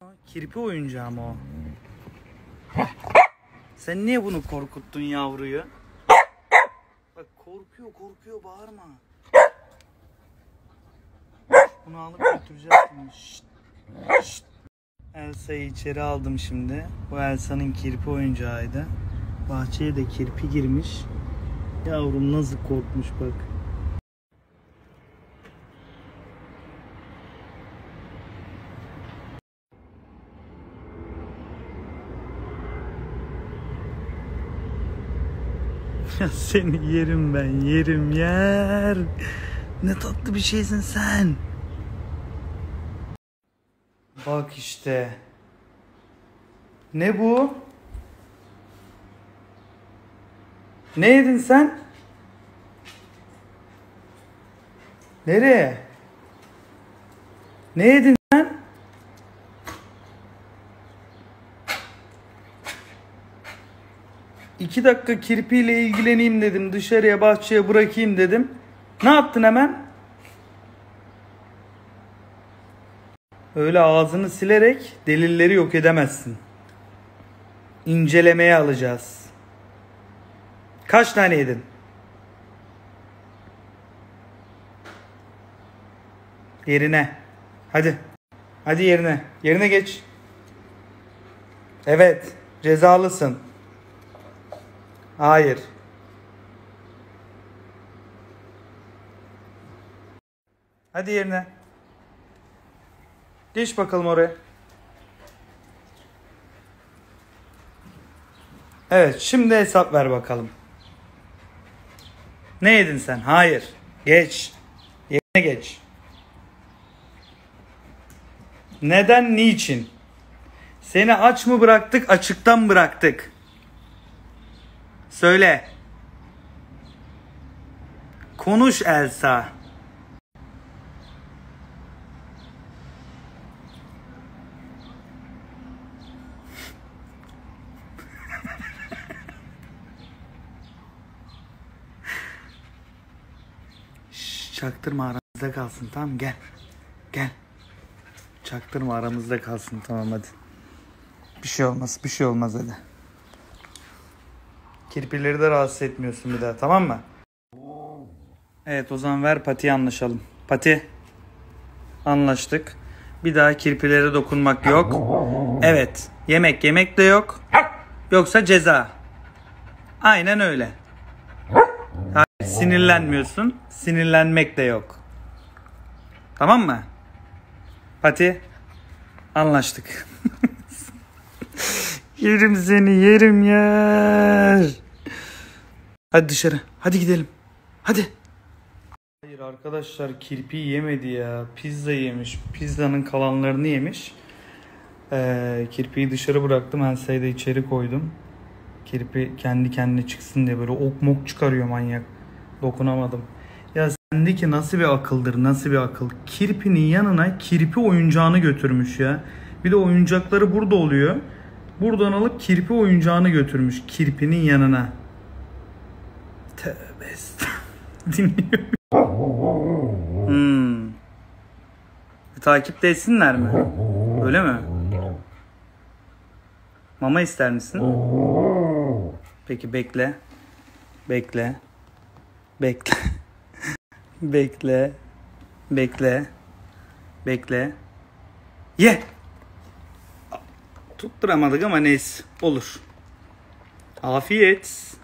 Kirpi oyuncağı mı o? Sen niye bunu korkuttun yavruyu? Bak korkuyor bağırma. Bunu alıp götüreceğiz şimdi. Şşt. Şşt. Elsa'yı içeri aldım şimdi. Bu Elsa'nın kirpi oyuncağıydı. Bahçeye de kirpi girmiş. Yavrum nasıl korkmuş bak. Ya seni yerim ben, yerim yer. Ne tatlı bir şeysin sen. Bak işte. Ne bu? Ne yedin sen? Nereye? Ne yedin sen? İki dakika kirpiyle ilgileneyim dedim. Dışarıya bahçeye bırakayım dedim. Ne yaptın hemen? Öyle ağzını silerek delilleri yok edemezsin. İncelemeye alacağız. Kaç tane yedin? Yerine. Hadi. Hadi yerine. Yerine geç. Evet. Cezalısın. Hayır. Hadi yerine. Geç bakalım oraya. Evet, şimdi hesap ver bakalım. Ne yedin sen? Hayır. Geç. Yerine geç. Neden, niçin? Seni aç mı bıraktık, açıktan mı bıraktık? Söyle. Konuş Elsa. Çaktırma, aramızda kalsın, tamam, gel. Gel. Çaktırma, aramızda kalsın, tamam, hadi. Bir şey olmaz hadi. Kirpileri de rahatsız etmiyorsun bir daha, tamam mı? Evet, o zaman ver Pati'ye anlaşalım. Pati. Anlaştık. Bir daha kirpilere dokunmak yok. Evet. Yemek de yok. Yoksa ceza. Aynen öyle. Hayır, sinirlenmiyorsun. Sinirlenmek de yok. Tamam mı? Pati. Anlaştık. Yerim seni, yerim yer. Hadi dışarı. Hadi gidelim. Hadi. Hayır arkadaşlar, kirpi yemedi ya. Pizza yemiş. Pizzanın kalanlarını yemiş. Kirpiyi dışarı bıraktım. Elsa'yı da içeri koydum. Kirpi kendi kendine çıksın diye böyle ok mok çıkarıyor manyak. Dokunamadım. Ya sendeki nasıl bir akıldır, nasıl bir akıl. Kirpinin yanına kirpi oyuncağını götürmüş ya. Bir de oyuncakları burada oluyor. Buradan alıp kirpi oyuncağını götürmüş kirpinin yanına. Tövbe estağfurullah. Dinliyorum. Takipte etsinler mi? Öyle mi? Mama ister misin? Peki bekle. Bekle. Bekle. Bekle. Bekle. Bekle. Ye! Tutturamadık ama neyse. Olur. Afiyet.